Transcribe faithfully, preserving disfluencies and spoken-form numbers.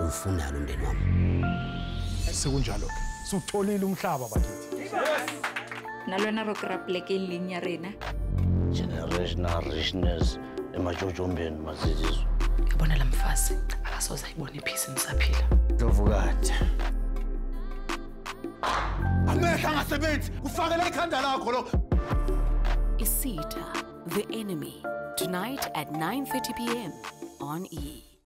engiwufunayo umndeni wami. Sekunjalo ke. Sutholile umhlaba bakithi. Nalona rock black elinya rena. Generational richness emajojombeni mazizizwe. Ngibona lamfazi akasoza ayibona iphisi nisaphila. Dovukade. Amehla ngasebenzi ufakela ikhanda lakho lo. Isita, The Enemy, tonight at nine thirty p m on E!